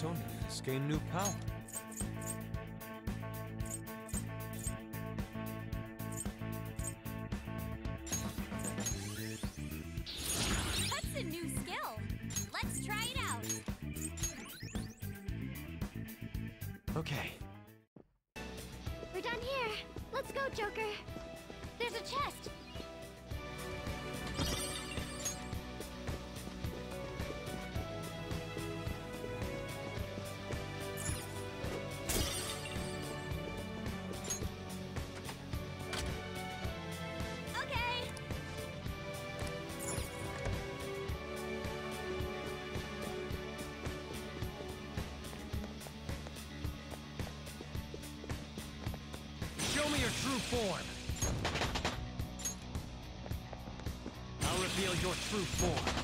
Persona has gained new power. That's a new skill. Let's try it out. Okay. We're done here. Let's go, Joker. There's a chest. Okay. Show me your true form. I'll reveal your true form.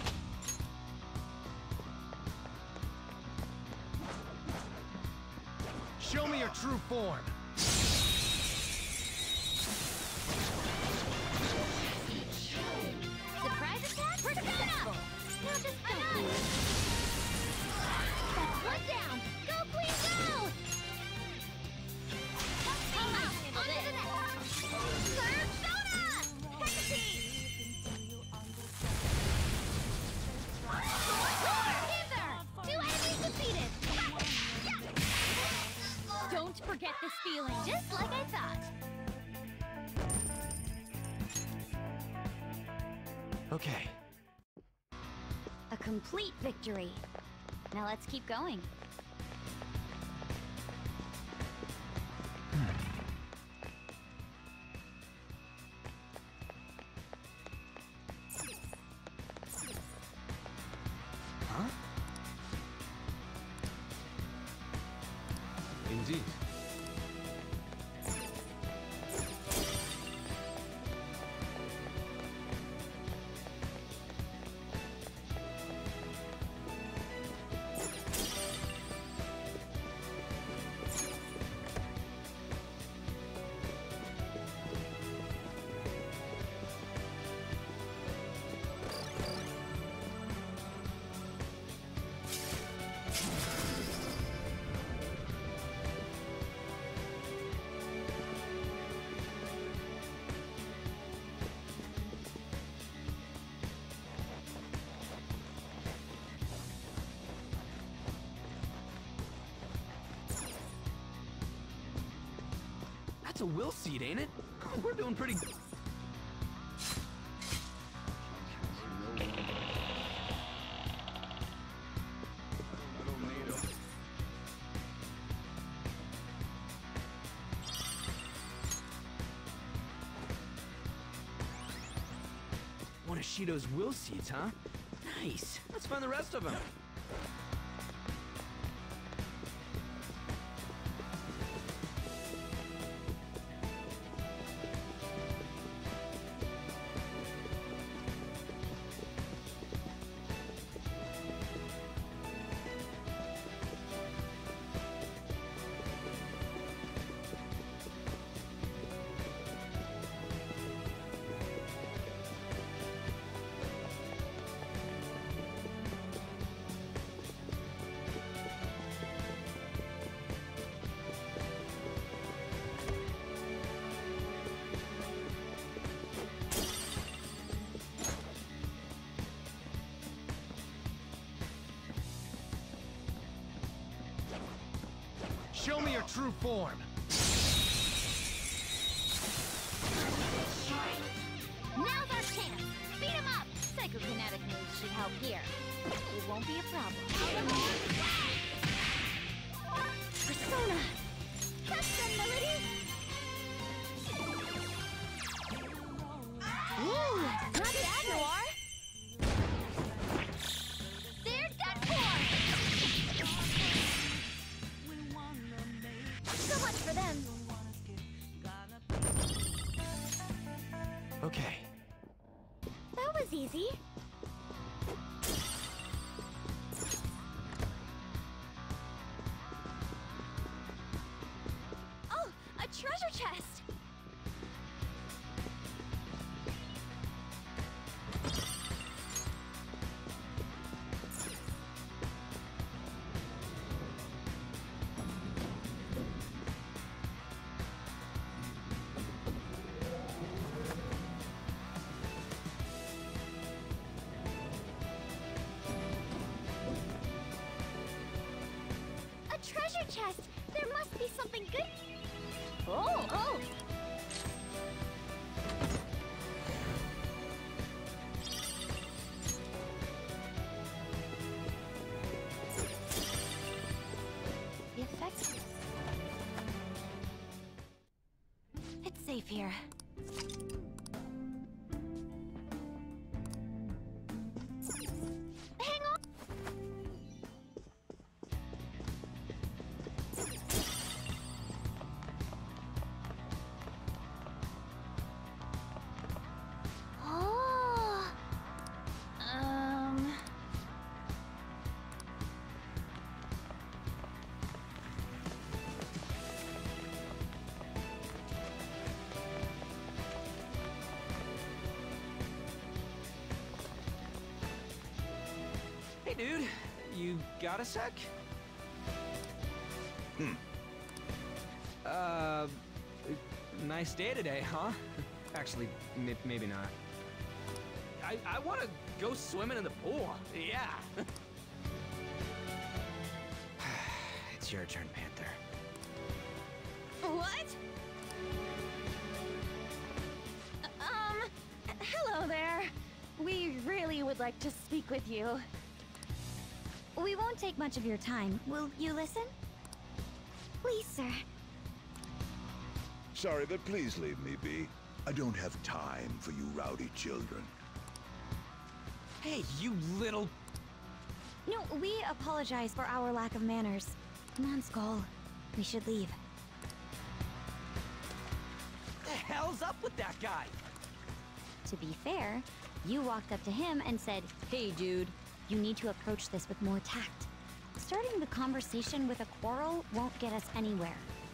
Show me your true form. Surprise attack, Persona! Now just go. One down. Go, Queen, go! Persona! Hither! 2 enemies defeated! Don't forget this feeling, just like I thought. Okay. A complete victory. Now let's keep going. Huh? Indeed. That's a will seed, ain't it? We're doing pretty good. One of Shido's will seeds, huh? Nice. Let's find the rest of them. Show me your true form. Now's our chance! Beat him up! Psychokinetic moves should help here. It won't be a problem. Persona! Catch them, Melody! Ooh! Not bad, Noir! They're done for! So much for them. Okay. That was easy. Oh, a treasure chest! chest. There must be something good. Oh! The effects. It's safe here. Hang on. Oh. Hey, dude. You got a sec? Nice day today, huh? Actually, maybe not. I want to go swimming in the pool. Yeah. It's your turn, Panther. What? Hello there. We really would like to speak with you. We won't take much of your time. Will you listen? Please, sir. Sorry, but please leave me be. I don't have time for you rowdy children. Hey, you little... No, we apologize for our lack of manners. Come on, Skull. We should leave. What the hell's up with that guy? To be fair, you walked up to him and said, "Hey, dude, you need to approach this with more tact. Starting the conversation with a quarrel won't get us anywhere."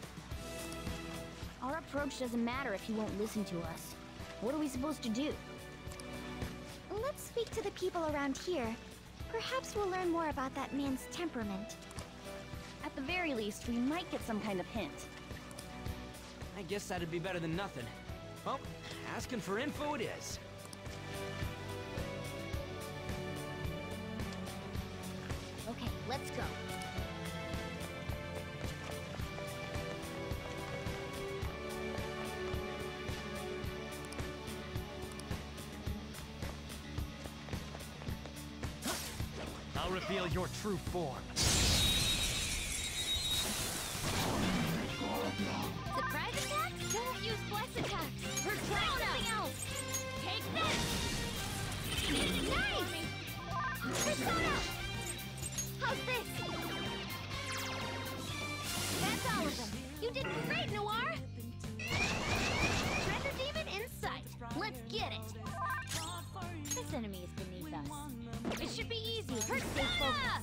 Our approach doesn't matter if he won't listen to us. What are we supposed to do? Let's speak to the people around here. Perhaps we'll learn more about that man's temperament. At the very least, we might get some kind of hint. I guess that'd be better than nothing. Well, asking for info it is. Okay, let's go. I'll reveal your true form. Surprise attacks? Don't use bless attacks. Try something else. Take this. Nice. Persona. How's this? That's all of them. You did great, Noir. Treasure demon in sight. Let's get it. This enemy is beneath us. It should be easy. Persona.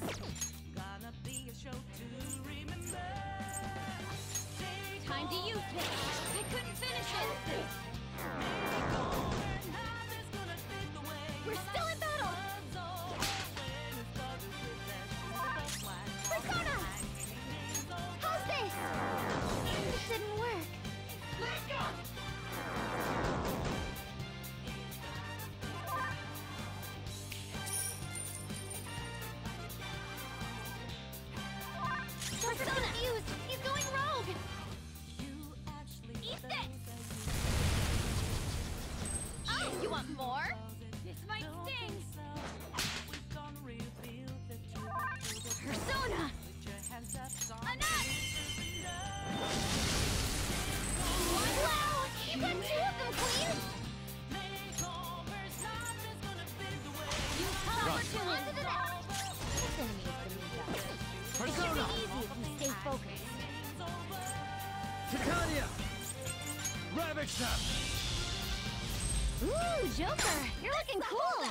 Time to use this. I couldn't finish it. We're still in battle. Persona! How's this? This didn't work. Persona confused. He's going rogue. Eat this! Oh, you want more? This might sting! Persona! Enough! Wow! You got two of them, Queen! You power to onto the net! This enemy is beneath us. It should be easy if we stay focused. Titania! Ravage them! Ooh, Joker! You're looking cool!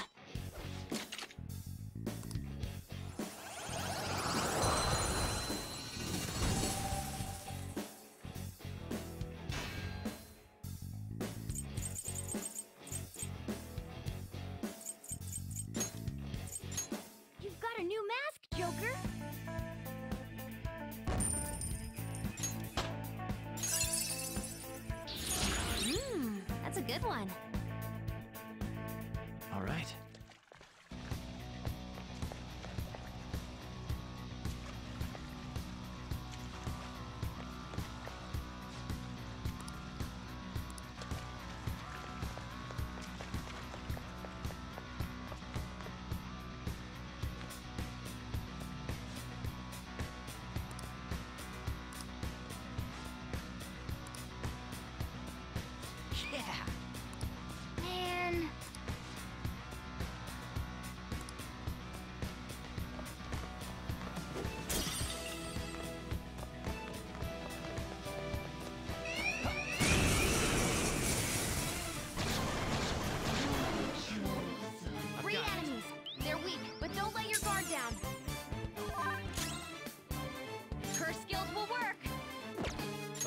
You've got a new mask, Joker! That's a good one. All right,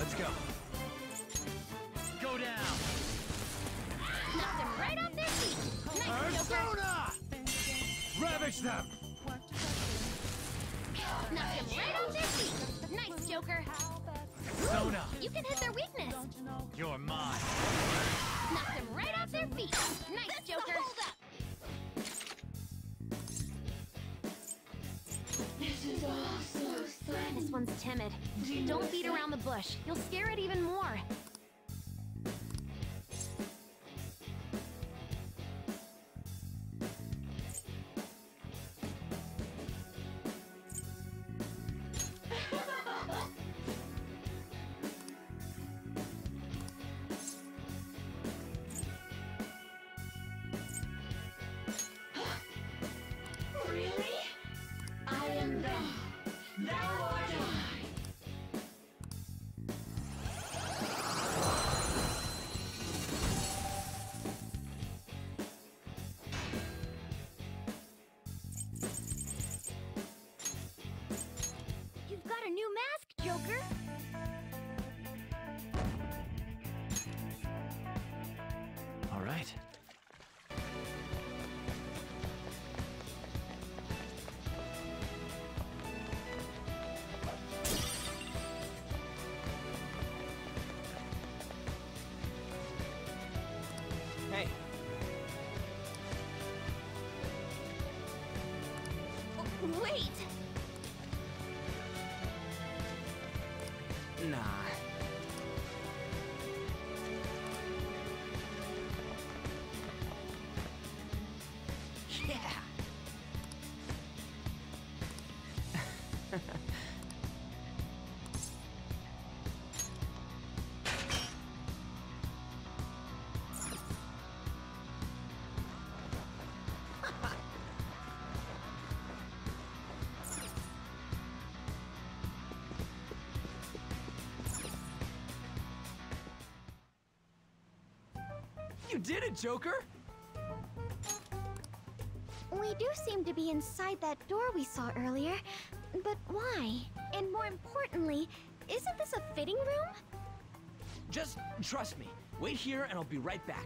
Let's go. Go down. Knocked them right off their feet. Nice, Joker. Persona! Ravage them! Knocked them right off their feet. Nice, Joker. Persona! You can hit their weakness. You're mine. Knocked them right off their feet. Nice, Joker. This one's timid. Don't beat around the bush. You'll scare it even more. Really? I am thou. Thou art I. You've got a new mask, Joker. All right. Hey, Wait! nah. Yeah. You did it, Joker! We do seem to be inside that door we saw earlier, but why? And more importantly, isn't this a fitting room? Just trust me. Wait here and I'll be right back.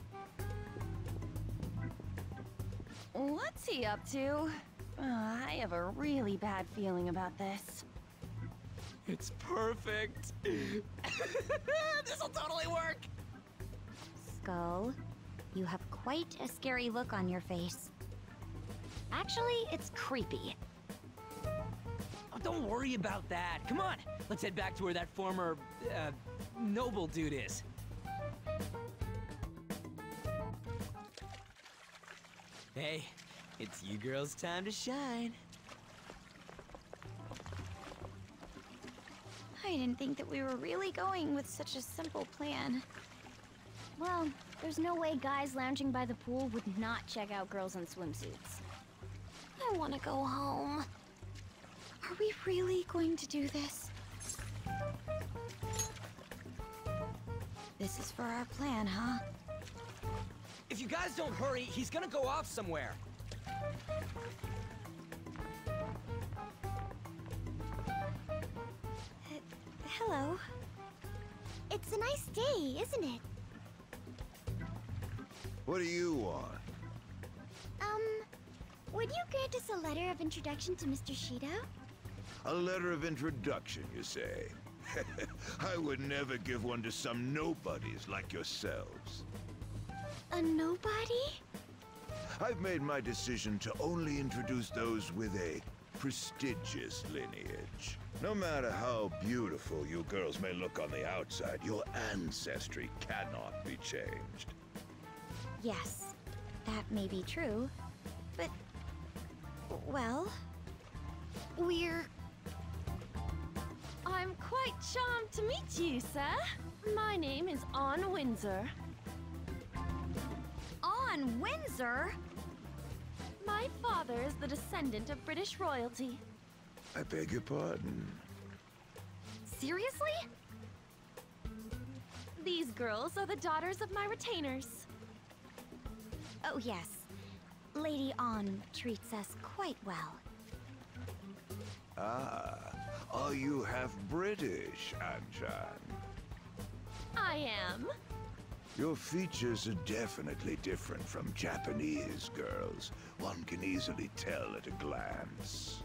What's he up to? I have a really bad feeling about this. It's perfect. This'll totally work. Skull, you have quite a scary look on your face. Actually, it's creepy. Oh, don't worry about that. Come on, let's head back to where that former, noble dude is. Hey, it's you girls' time to shine. I didn't think that we were really going with such a simple plan. Well, there's no way guys lounging by the pool would not check out girls in swimsuits. I want to go home. Are we really going to do this? This is for our plan, huh? If you guys don't hurry, he's gonna go off somewhere. Hello. It's a nice day, isn't it? What do you want? Would you grant us a letter of introduction to Mr. Shido? A letter of introduction, you say? I would never give one to some nobodies like yourselves. A nobody? I've made my decision to only introduce those with a prestigious lineage. No matter how beautiful you girls may look on the outside, your ancestry cannot be changed. Yes, that may be true, but... well... we're... I'm quite charmed to meet you, sir. My name is Ann Windsor. On Windsor? My father is the descendant of British royalty. I beg your pardon. Seriously? These girls are the daughters of my retainers. Oh yes, Lady Ann treats us quite well. Ah, Are you half British, Anchan? I am. Your features are definitely different from Japanese girls. One can easily tell at a glance.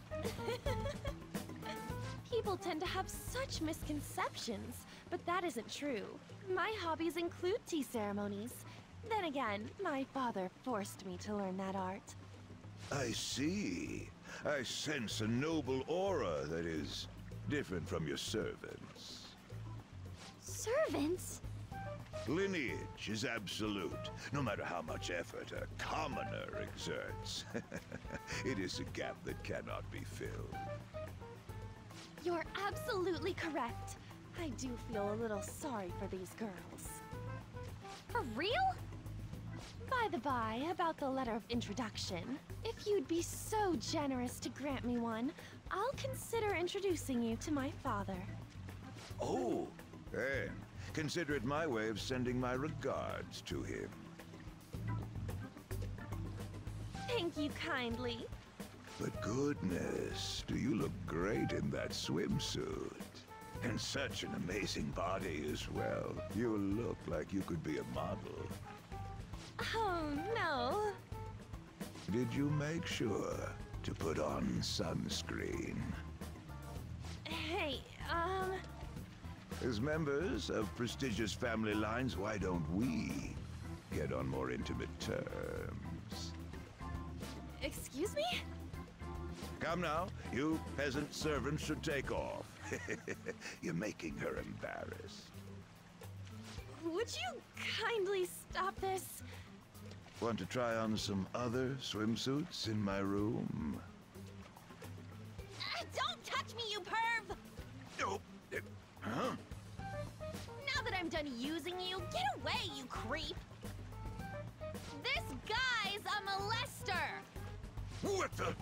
People tend to have such misconceptions, but that isn't true. My hobbies include tea ceremonies. Then again, my father forced me to learn that art. I see. I sense a noble aura that is different from your servants. Servants? Lineage is absolute, no matter how much effort a commoner exerts. It is a gap that cannot be filled. You're absolutely correct. I do feel a little sorry for these girls. For real? By the by, about the letter of introduction, if you'd be so generous to grant me one, I'll consider introducing you to my father. Oh, then consider it my way of sending my regards to him. Thank you kindly. But goodness, do you look great in that swimsuit. And such an amazing body as well. You look like you could be a model. Oh, no. Did you make sure to put on sunscreen? Hey, As members of prestigious family lines, why don't we get on more intimate terms? excuse me? Come now, you peasant servants should take off. You're making her embarrassed. Would you kindly stop this? Want to try on some other swimsuits in my room? Don't touch me, you perv! Oh, huh? Now that I'm done using you, get away, you creep! This guy's a molester! What the?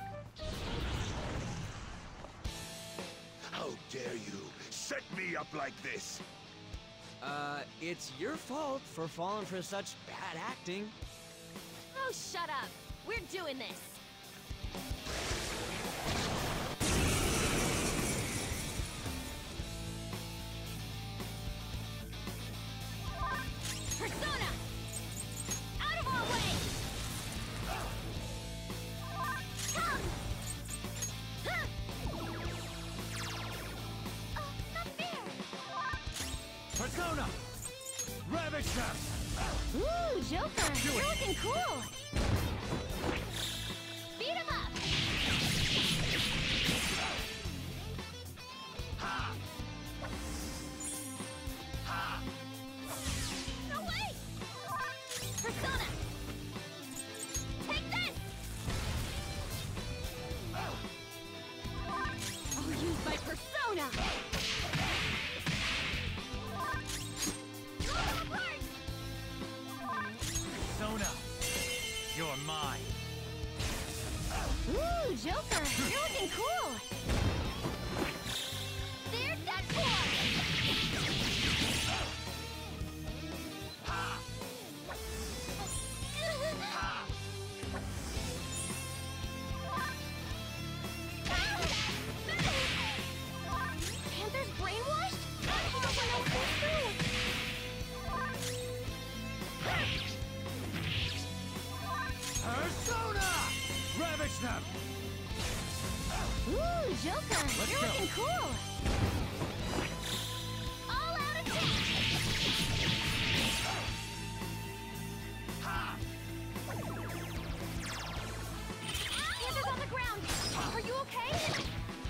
How dare you set me up like this? It's your fault for falling for such bad acting. Oh, shut up! We're doing this! Persona! Out of our way! Come! Huh! Not fair! Persona! Ravage them! Ooh, Joker! You're looking cool! Beat him up! No way! Persona! Take this! I'll use my persona! Pull them apart! Persona! You're mine. Ooh, Joker! You're looking cool! There's that boy! Panther's brainwashed? He doesn't know who's who! Persona! Ravage them! Ooh, Joker! Let's You're go. looking cool! All out attack! Panther's on the ground! Are you okay?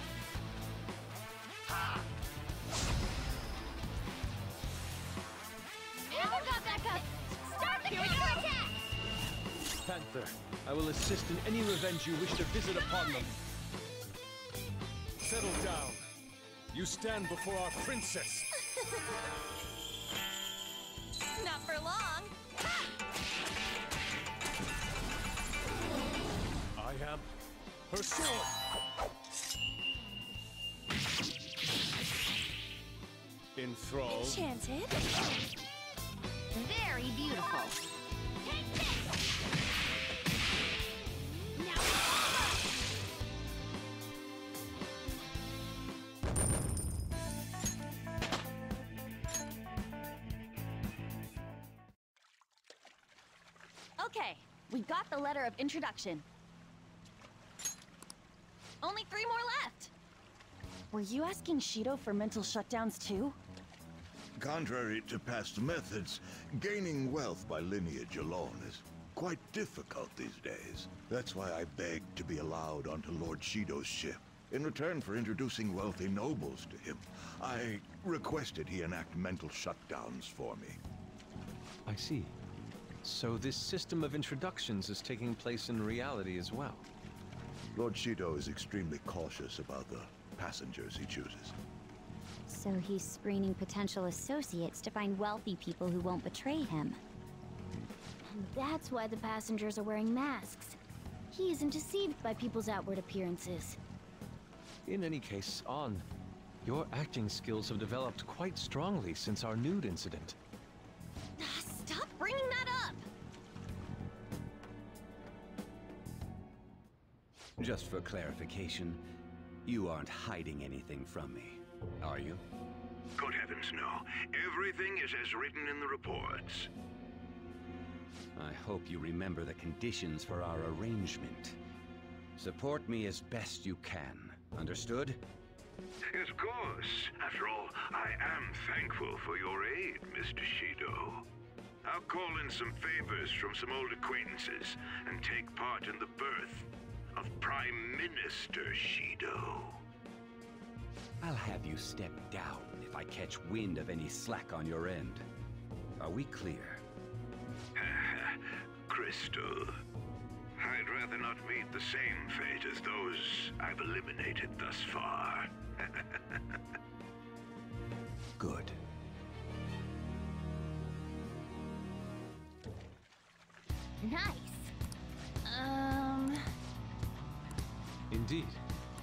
Panther got back up! Start the counterattack! Panther, I will assist in any revenge you wish to visit upon them. Settle down. You stand before our princess. Not for long. I am her sword. Enthralled. Enchanted. Very beautiful. Take this! Now Okay, we got the letter of introduction. Only 3 more left. Were you asking Shido for mental shutdowns too? Contrary to past methods, gaining wealth by lineage alone is quite difficult these days. That's why I begged to be allowed onto Lord Shido's ship. In return for introducing wealthy nobles to him, I requested he enact mental shutdowns for me. I see. So this system of introductions is taking place in reality as well. Lord Shido is extremely cautious about the passengers he chooses. So he's screening potential associates to find wealthy people who won't betray him. And that's why the passengers are wearing masks. He isn't deceived by people's outward appearances. In any case, An, your acting skills have developed quite strongly since our nude incident. Stop bringing that up! Just for clarification, you aren't hiding anything from me, are you? Good heavens, no. Everything is as written in the reports. I hope you remember the conditions for our arrangement. Support me as best you can. Understood? Yes, of course. After all, I am thankful for your aid, Mr. Shido. I'll call in some favors from some old acquaintances and take part in the birth of Prime Minister Shido. I'll have you step down if I catch wind of any slack on your end. Are we clear? Crystal, I'd rather not meet the same fate as those I've eliminated thus far. Good. Nice. Indeed.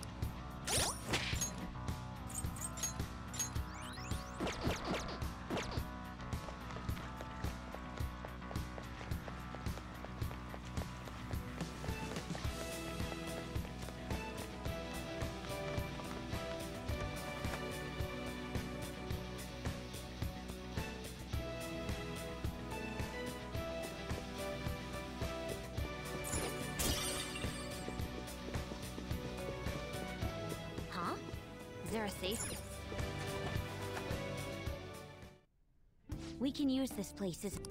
Huh? Is there a safe? We can use this place as...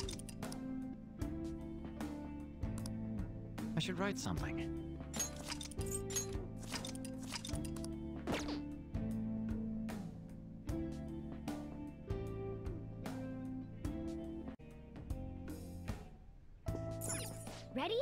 I should write something. Ready?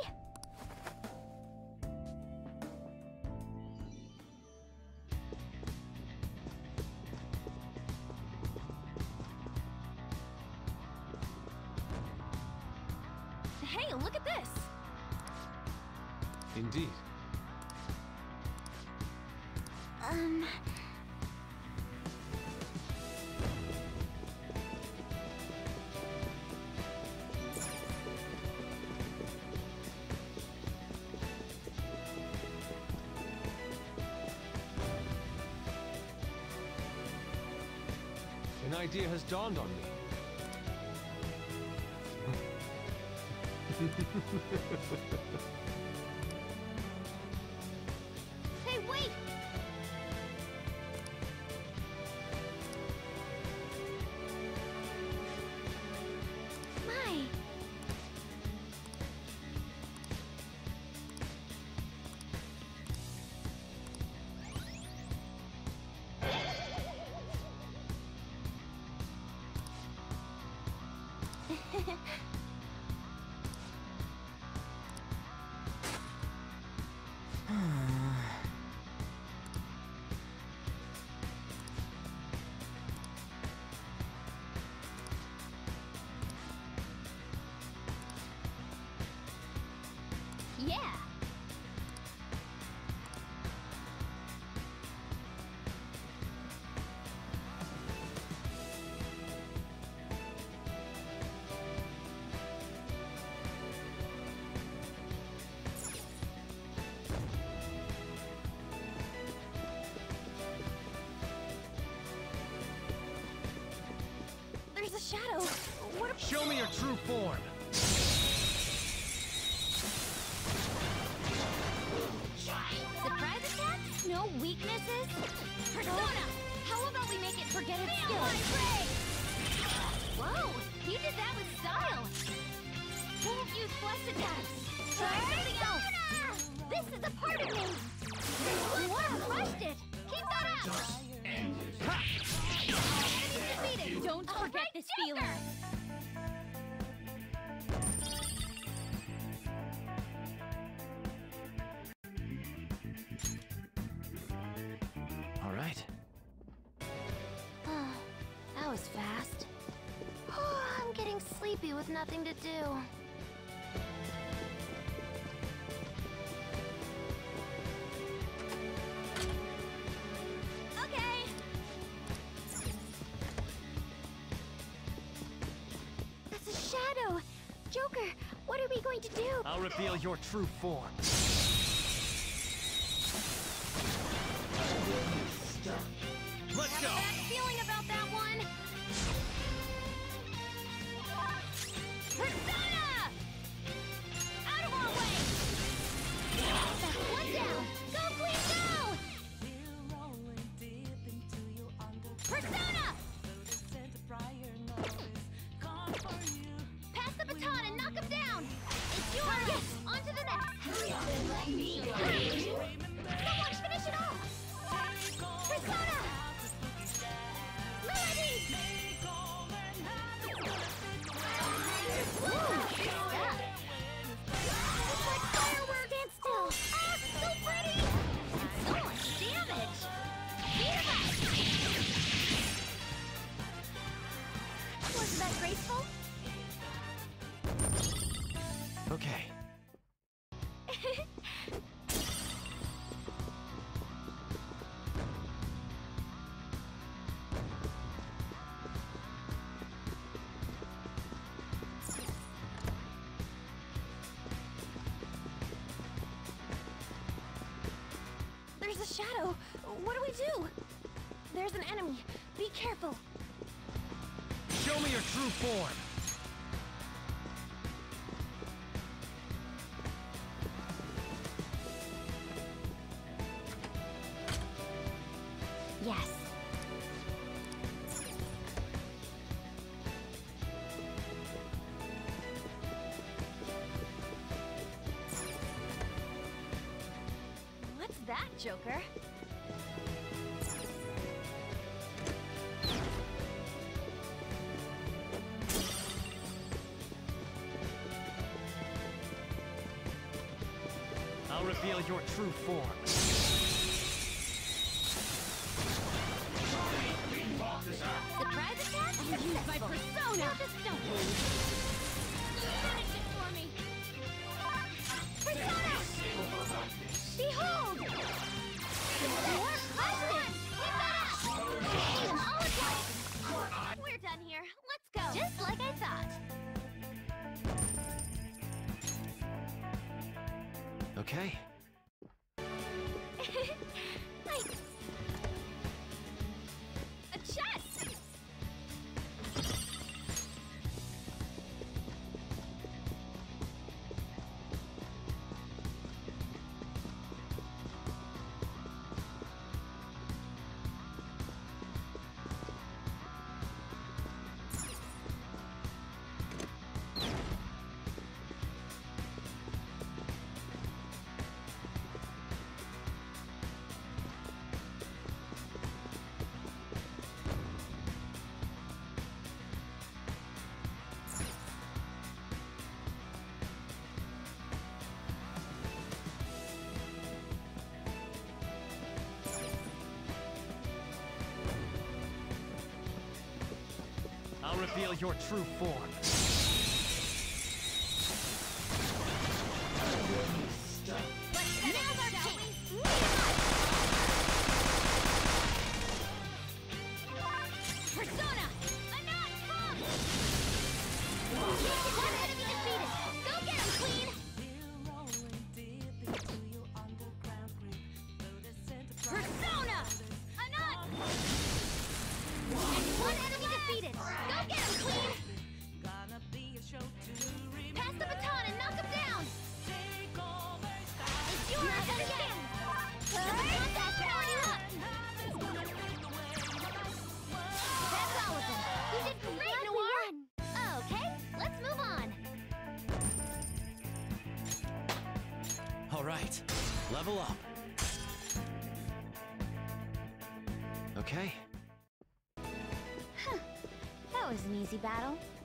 Hey, look at this! Indeed. An idea has dawned on me. Hey, wait! My! Yeah! There's a shadow. What a... Show me your true form. weaknesses? Persona! How about we make it forget its Feel skills? my rage! Whoa! He did that with style! Won't use blessed attacks! Try something else! This is a part of me! You are crushed it! Keep that up! Enemy defeated! Don't forget this feeling! All right. That was fast. I'm getting sleepy with nothing to do. Okay! That's a shadow! Joker, what are we going to do? I'll reveal your true form. Let's go! Bad feeling about that one. Persona! Out of our way! That's one down! Go, Queen, go! Persona! Pass the baton and knock him down! It's yours! Yes! On to the next! Someone finish it off! Persona! Melody! Whoa! Good stuff! It's like fireworks! Stand still! Ah, so pretty! And so much damage! Beat him up! Wasn't that graceful? Okay. There's a shadow! What do we do? There's an enemy. Be careful. Show me your true form. Yes. What's that, Joker? I'll reveal your true form. Surprise attack? I'll use my persona! Now just don't lose. Finish it for me! Persona! Behold! More questions! Keep that up! Them all at once! We're done here. Let's go! Just like I thought. Okay. Nice. A chest! I'll reveal your true form. Now's our chance! Persona! Anat, come! One enemy defeated. Go get him, Queen! Persona! Anat! And one enemy defeated. Go get him, Queen! All right, level up. Okay. That was an easy battle.